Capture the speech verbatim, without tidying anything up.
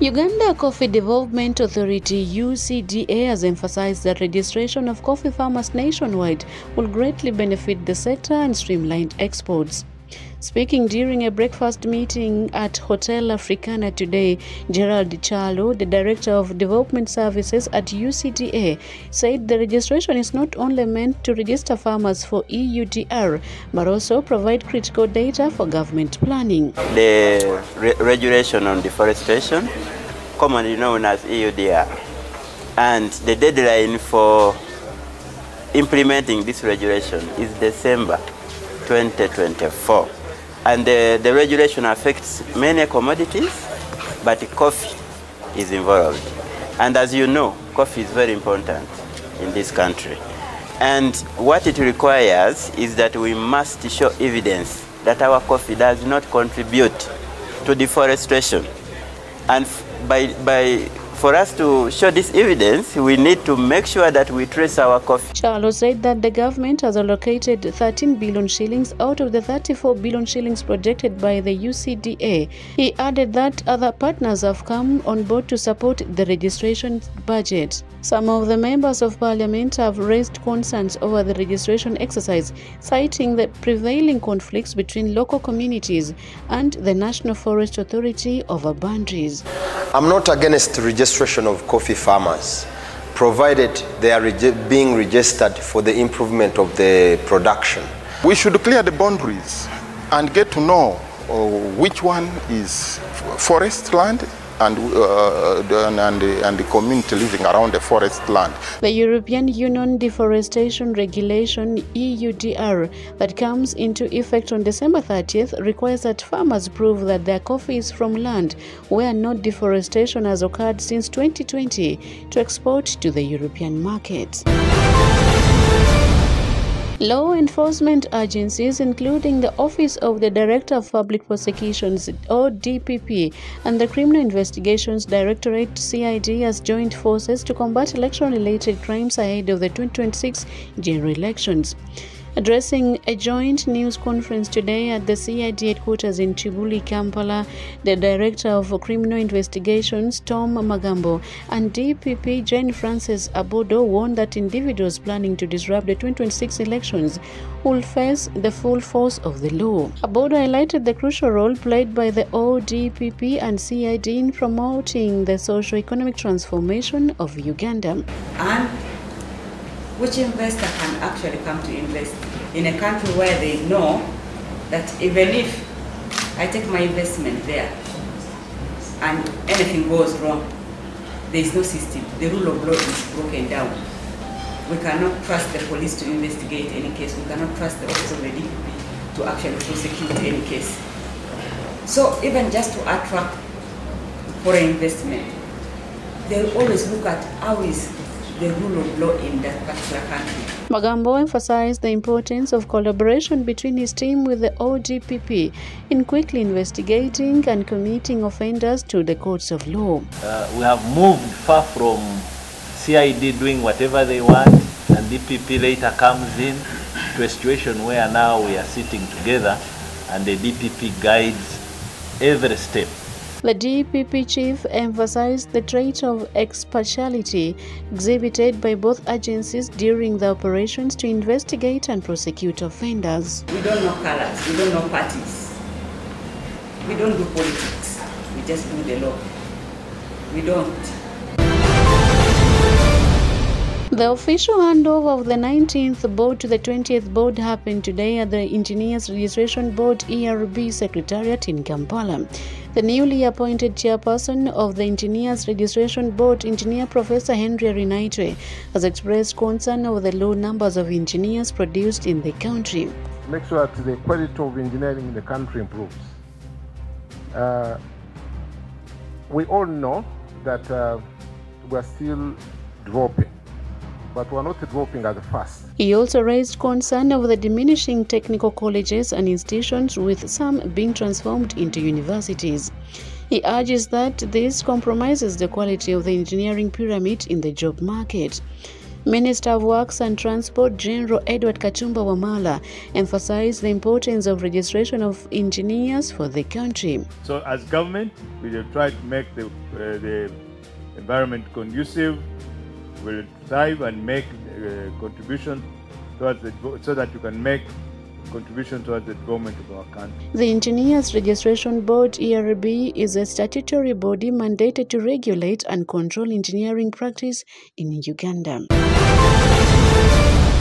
Uganda Coffee Development Authority U C D A has emphasized that registration of coffee farmers nationwide will greatly benefit the sector and streamline exports. Speaking during a breakfast meeting at Hotel Africana today, Gerald Chalo, the Director of Development Services at U C D A, said the registration is not only meant to register farmers for E U D R, but also provide critical data for government planning. The re regulation on deforestation, commonly known as E U D R, and the deadline for implementing this regulation is December twenty twenty-four. And the, the regulation affects many commodities, but coffee is involved. And as you know, coffee is very important in this country. And what it requires is that we must show evidence that our coffee does not contribute to deforestation. And by, by For us to show this evidence, we need to make sure that we trace our coffee. Chalo said that the government has allocated thirteen billion shillings out of the thirty-four billion shillings projected by the U C D A. He added that other partners have come on board to support the registration budget. Some of the members of parliament have raised concerns over the registration exercise, citing the prevailing conflicts between local communities and the National Forest Authority over boundaries. I'm not against registration of coffee farmers, provided they are reg being registered for the improvement of the production. We should clear the boundaries and get to know uh, which one is forest land and, uh, and, and, and the community living around the forest land. The European Union Deforestation Regulation E U D R that comes into effect on December thirtieth requires that farmers prove that their coffee is from land where no deforestation has occurred since twenty twenty to export to the European market. Law enforcement agencies, including the Office of the Director of Public Prosecutions or D P P and the Criminal Investigations Directorate C I D, has joined forces to combat election-related crimes ahead of the twenty twenty-six general elections. Addressing a joint news conference today at the C I D headquarters in Chibuli, Kampala, the Director of Criminal Investigations, Tom Magambo, and D P P Jane Frances Abodo warned that individuals planning to disrupt the twenty twenty-six elections will face the full force of the law. Abodo highlighted the crucial role played by the O D P P and C I D in promoting the socio-economic transformation of Uganda. And which investor can actually come to invest in a country where they know that even if I take my investment there and anything goes wrong, there is no system. The rule of law is broken down. We cannot trust the police to investigate any case. We cannot trust the office of the D P P to actually prosecute any case. So even just to attract foreign investment, they always look at how is the rule of law in that particular country. Magambo emphasized the importance of collaboration between his team with the O D P P in quickly investigating and committing offenders to the courts of law. Uh, we have moved far from C I D doing whatever they want and D P P later comes in to a situation where now we are sitting together and the D P P guides every step. The D P P chief emphasized the trait of impartiality exhibited by both agencies during the operations to investigate and prosecute offenders. We don't know colors, we don't know parties, we don't do politics, we just do the law. We don't. The official handover of the nineteenth board to the twentieth board happened today at the Engineers Registration Board E R B Secretariat in Kampala. The newly appointed chairperson of the Engineers Registration Board, Engineer Professor Henry Rinaitwe, has expressed concern over the low numbers of engineers produced in the country. Make sure that the quality of engineering in the country improves. Uh, we all know that uh, we are still dropping, but we are not dropping as fast. He also raised concern over the diminishing technical colleges and institutions, with some being transformed into universities. He urges that this compromises the quality of the engineering pyramid in the job market. Minister of Works and Transport General Edward Kachumba Wamala emphasized the importance of registration of engineers for the country. So as government, we will try to make the, uh, the environment conducive, we will strive and make uh, contribution towards the, so that you can make contribution towards the development of our country. The Engineers Registration Board E R B is a statutory body mandated to regulate and control engineering practice in Uganda.